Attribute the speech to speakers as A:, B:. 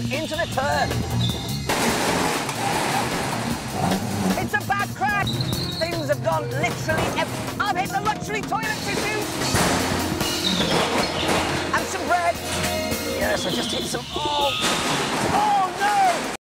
A: into the turn. It's a bad crash. Things have gone literally I've hit the luxury toilet tissue. And some bread. Yes, I just hit some... Oh!